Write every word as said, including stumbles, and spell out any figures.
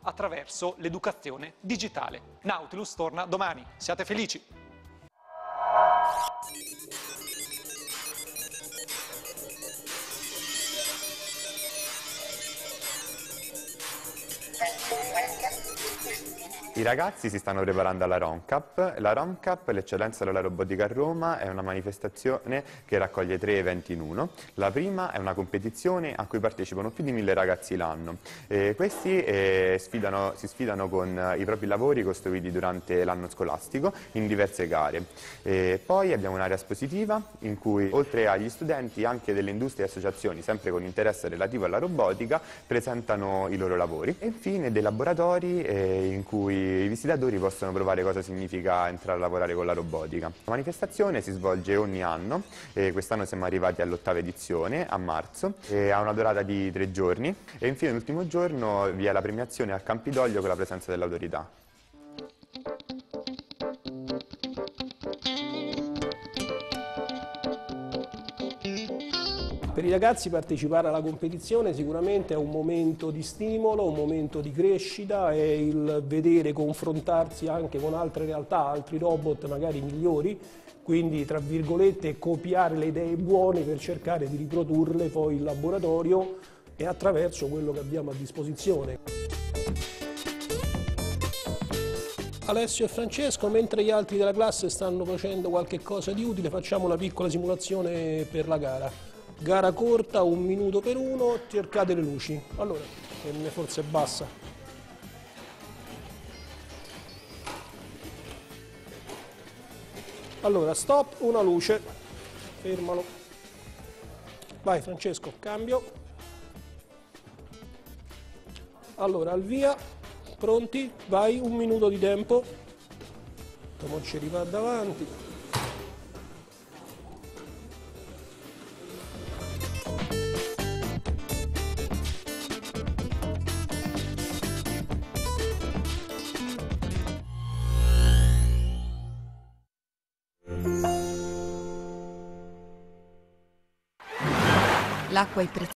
attraverso l'educazione digitale. Nautilus torna domani, siate felici! I ragazzi si stanno preparando alla ROMCAP. La ROMCAP, l'Eccellenza della Robotica a Roma, è una manifestazione che raccoglie tre eventi in uno. La prima è una competizione a cui partecipano più di mille ragazzi l'anno. Eh, questi eh, sfidano, si sfidano con i propri lavori costruiti durante l'anno scolastico in diverse gare. Eh, poi abbiamo un'area espositiva in cui, oltre agli studenti, anche delle industrie e associazioni, sempre con interesse relativo alla robotica, presentano i loro lavori. E infine dei laboratori eh, in cui i visitatori possono provare cosa significa entrare a lavorare con la robotica. La manifestazione si svolge ogni anno, e quest'anno siamo arrivati all'ottava edizione, a marzo, e ha una durata di tre giorni e infine l'ultimo giorno vi è la premiazione al Campidoglio con la presenza dell'autorità. Per i ragazzi partecipare alla competizione sicuramente è un momento di stimolo, un momento di crescita, è il vedere confrontarsi anche con altre realtà, altri robot magari migliori, quindi tra virgolette copiare le idee buone per cercare di riprodurle poi in laboratorio e attraverso quello che abbiamo a disposizione. Alessio e Francesco, mentre gli altri della classe stanno facendo qualche cosa di utile, facciamo una piccola simulazione per la gara. Gara corta, un minuto per uno, cercate le luci. Allora, forse è bassa. Allora, stop, una luce. Fermalo. Vai Francesco, cambio. Allora, al via. Pronti? Vai, un minuto di tempo. Non ci arriva davanti. L'acqua è preziosa.